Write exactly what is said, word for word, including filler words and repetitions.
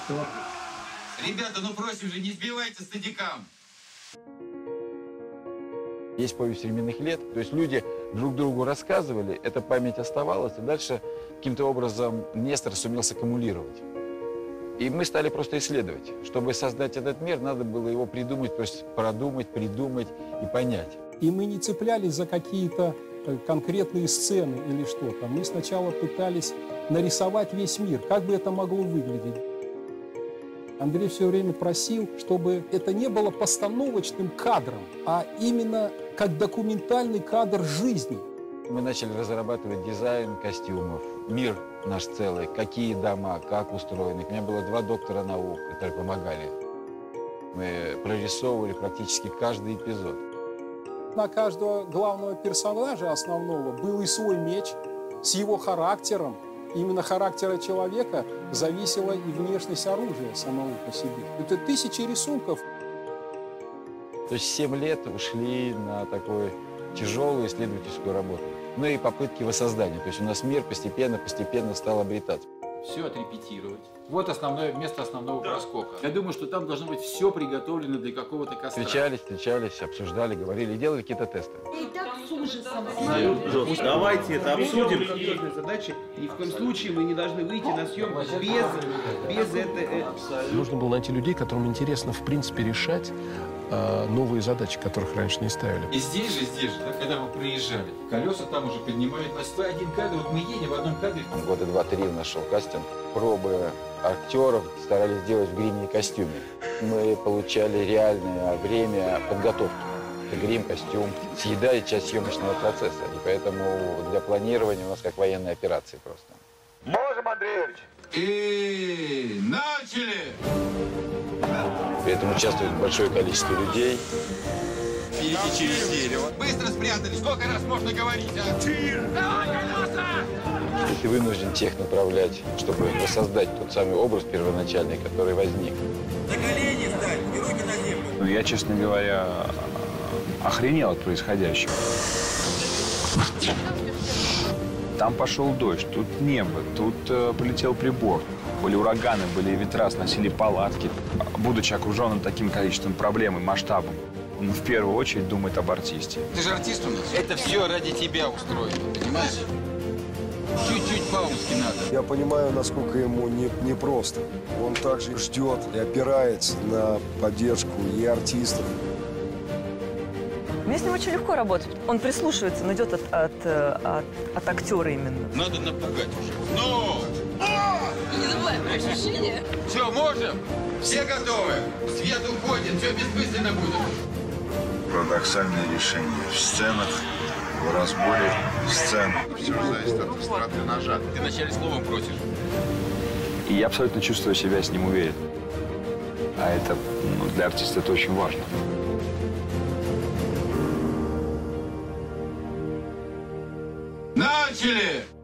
Стоп. Ребята, ну просим же, не сбивайте стадикам. Есть повесть временных лет, то есть люди друг другу рассказывали, эта память оставалась, и дальше каким-то образом Нестор сумел саккумулировать. И мы стали просто исследовать. Чтобы создать этот мир, надо было его придумать, то есть продумать, придумать и понять. И мы не цеплялись за какие-то конкретные сцены или что-то. Мы сначала пытались нарисовать весь мир, как бы это могло выглядеть. Андрей все время просил, чтобы это не было постановочным кадром, а именно как документальный кадр жизни. Мы начали разрабатывать дизайн костюмов, мир наш целый, какие дома, как устроены. У меня было два доктора наук, которые помогали. Мы прорисовывали практически каждый эпизод. На каждого главного персонажа основного был и свой меч с его характером. Именно характера человека зависела и внешность оружия самого по себе. Это тысячи рисунков. То есть семь лет ушли на такую тяжелую исследовательскую работу. Ну и попытки воссоздания. То есть у нас мир постепенно-постепенно стал обретаться. Все отрепетировать. Вот основное место основного проскока. Я думаю, что там должно быть все приготовлено для какого-то костра. Встречались, встречались, обсуждали, говорили, делали какие-то тесты. И так с ужасом. Давайте это обсудим. Серьезная задача. Ни в коем случае мы не должны выйти на съемку без, без этого. Нужно было найти людей, которым интересно, в принципе, решать э, новые задачи, которых раньше не ставили. И здесь же, здесь же, да, когда мы проезжали, колеса там уже поднимают. На сто один кадр, вот мы едем в одном кадре. Года два-три у нас шел кастинг. Пробы актеров старались сделать в гриме и костюме. Мы получали реальное время подготовки. Грим, костюм съедали часть съемочного процесса. И поэтому для планирования у нас как военные операции просто. Можем, Андреевич. И начали! При этом участвует большое количество людей. Идите через дерево. Быстро спрятались. Сколько раз можно говорить, а? Давай, колеса! И ты вынужден тех направлять, чтобы воссоздать тот самый образ первоначальный, который возник. На колени встать и руки на землю. Ну, я, честно говоря, охренел от происходящего. Там пошел дождь, тут небо, тут э, полетел прибор. Были ураганы, были ветра, сносили палатки. Будучи окруженным таким количеством проблем и масштабом, он в первую очередь думает об артисте. Ты же артист у нас. Это все ради тебя устроено, понимаешь? Чуть-чуть паузки надо. Я понимаю, насколько ему не, непросто. Он также ждет и опирается на поддержку и артистов. Мне с ним очень легко работать. Он прислушивается, он идет от, от, от, от актера именно. Надо напугать уже. Ну! Не забываем ощущения. Все, можем? Все готовы? Свет уходит, все бессмысленно будет. Парадоксальное решение в сценах, в разборе сцен. Все зависит от остроты ножа. Ты вначале словом просишь. И я абсолютно чувствую себя с ним уверен. А это, ну, для артиста это очень важно. Начали!